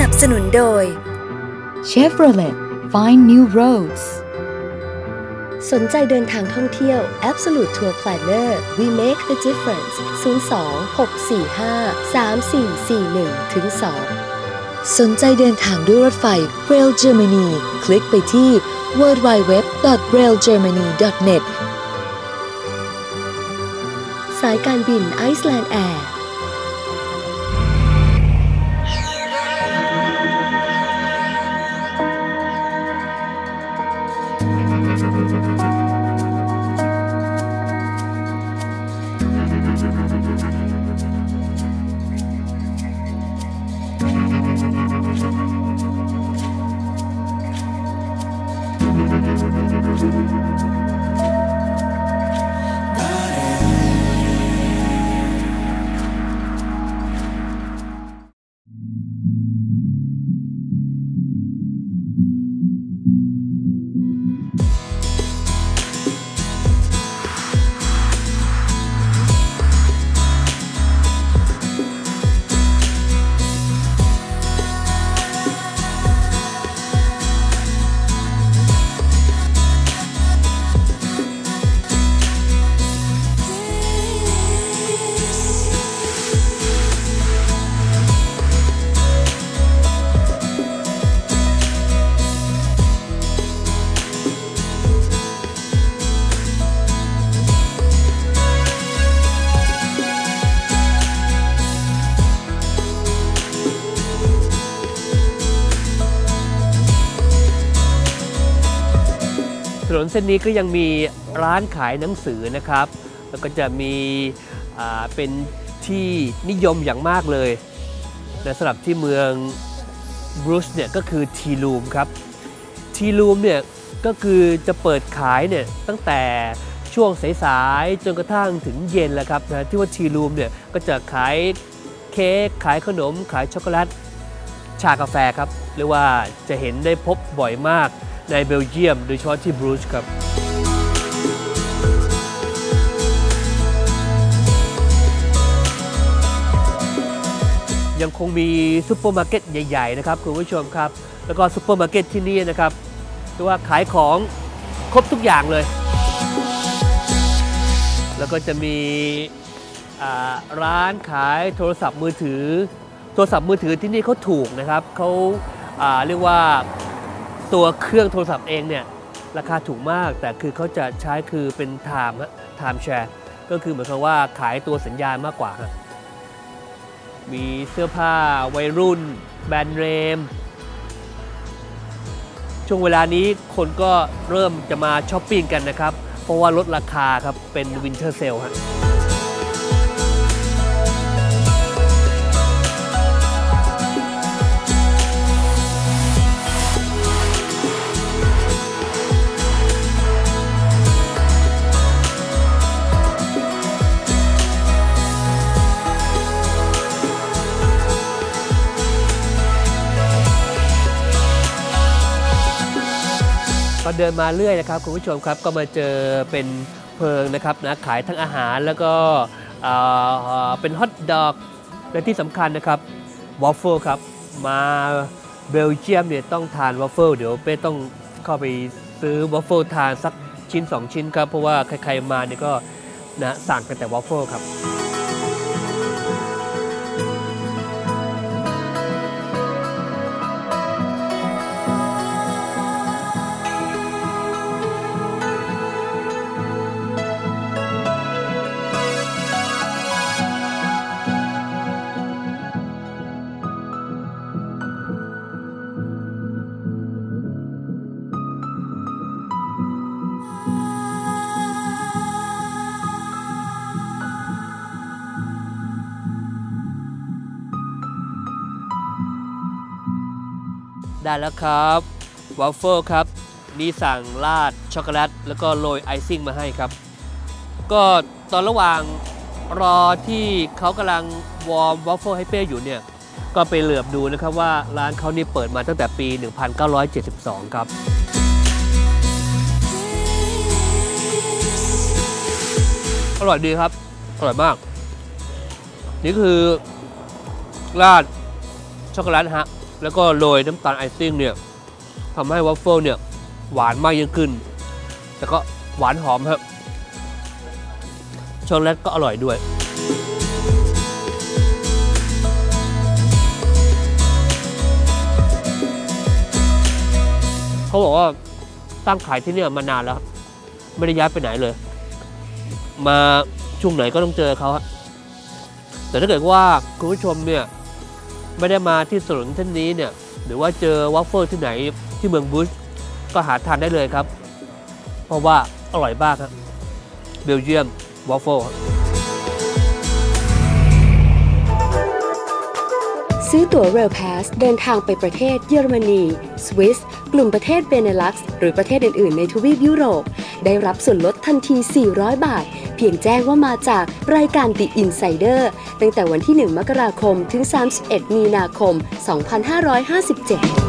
นับสนุนโดย Chevrolet Find New Roads สนใจเดินทางท่องเที่ยว Absolute Tour Planner We Make the Difference 02-645-3441-2 สนใจเดินทางด้วยรถไฟ Rail Germany คลิกไปที่ www.railgermany.net สายการบิน Iceland Air ถนนเส้นนี้ก็ยังมีร้านขายหนังสือนะครับแล้วก็จะมีเป็นที่นิยมอย่างมากเลยและสำหรับที่เมืองบรูซเนี่ยก็คือทีรูมครับทีรูมเนี่ยก็คือจะเปิดขายเนี่ยตั้งแต่ช่วงสายๆจนกระทั่งถึงเย็นแล้วครับนะที่ว่าทีรูมเนี่ยก็จะขายเค้กขายขนมขายช็อกโกแลตชากาแฟครับเรียกว่าจะเห็นได้พบบ่อยมากในเบลเยียมโดยเฉพาะที่บรูซครับยังคงมีซุปเปอร์มาร์เก็ตใหญ่ๆนะครับคุณผู้ชมครับแล้วก็ซุปเปอร์มาร์เก็ตที่นี่นะครับเรียกว่าขายของครบทุกอย่างเลยแล้วก็จะมีร้านขายโทรศัพท์มือถือที่นี่เขาถูกนะครับเขาเรียกว่าตัวเครื่องโทรศัพท์เองเนี่ยราคาถูกมากแต่คือเขาจะใช้คือเป็นไทม์แชร์ก็คือหมายความว่าขายตัวสัญญาณมากกว่ามีเสื้อผ้าวัยรุ่นแบรนด์เนมช่วงเวลานี้คนก็เริ่มจะมาช้อปปิ้งกันนะครับเพราะว่าลดราคาครับเป็นวินเทอร์เซลฮะเดินมาเรื่อยนะครับคุณผู้ชมครับก็มาเจอเป็นเพิงนะครับนะขายทั้งอาหารแล้วก็เป็นฮอทดอกและที่สำคัญนะครับวอฟเฟิลครับมาเบลเยียมเนี่ยต้องทานวอฟเฟิลเดี๋ยวเป้ต้องเข้าไปซื้อวอฟเฟิลทานสักชิ้น2ชิ้นครับเพราะว่าใครๆมาเนี่ยก็นะสั่งกันแต่วอฟเฟิลครับได้แล้วครับวอฟเฟิลครับมีสั่งราดช็อกโกแลตแล้วก็โรยไอซิ่งมาให้ครับก็ตอนระหว่างรอที่เขากำลังวอร์มวอฟเฟิลให้เป้อยู่เนี่ยก็ไปเหลือบดูนะครับว่าร้านเขานี่เปิดมาตั้งแต่ปี 1972 ครับอร่อยดีครับอร่อยมากนี่คือราดช็อกโกแลตฮะแล้วก็โรยน้ำตาลไอซิ่งเนี่ยทำให้วัฟเฟิลเนี่ยหวานมากยิ่งขึ้นแต่ก็หวานหอมครับช็อกโกแลตก็อร่อยด้วยเขาบอกว่าตั้งขายที่นี่มานานแล้วไม่ได้ย้ายไปไหนเลยมาช่วงไหนก็ต้องเจอเขาครับแต่ถ้าเกิดว่าคุณผู้ชมเนี่ยไม่ได้มาที่ถนนเส้นนี้เนี่ยหรือว่าเจอวัฟเฟิลที่ไหนที่เมืองบูชก็หาทานได้เลยครับเพราะว่าอร่อยมากครับเบลเยียมวัฟเฟิลซื้อตั๋ว Rail Pass เดินทางไปประเทศเยอรมนีสวิสกลุ่มประเทศเบเนลักซ์หรือประเทศอื่นๆในทวีปยุโรปได้รับส่วนลดทันที400 บาทเพียงแจ้งว่ามาจากรายการ The Insider ตั้งแต่วันที่ 1 มกราคมถึง 31 มีนาคม 2557